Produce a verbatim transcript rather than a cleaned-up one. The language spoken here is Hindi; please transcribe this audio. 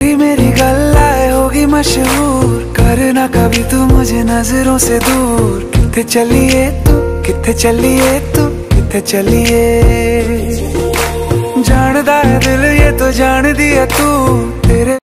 मेरी गल्लाए होगी मशहूर, करना कभी तू मुझे नजरों से दूर। किथे चलिए तू, किथे चलिए तू, किथे चलिए। जानदा है दिल ये तो जान दिया तू, तेरे